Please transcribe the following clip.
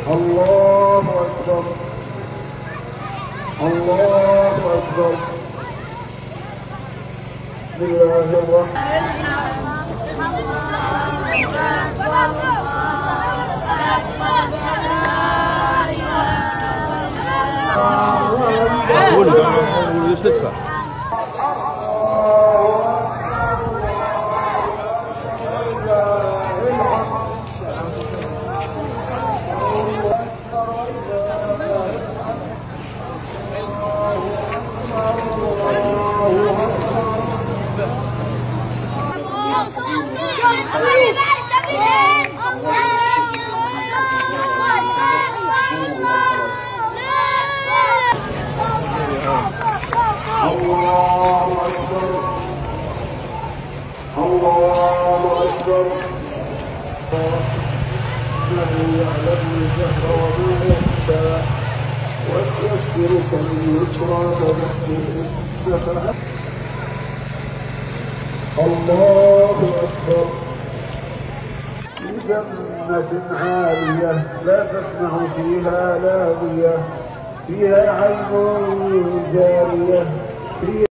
الله أكبر الله أكبر. بسم الله الرحمن قول ليش تدفع؟ الله أكبر الله أكبر. الذي يعلم الجهر وما يخفى ويذكرك باليسرى ونحن. الله أكبر. في جنة عالية لا تسمع فيها لاغية فيها عين جارية.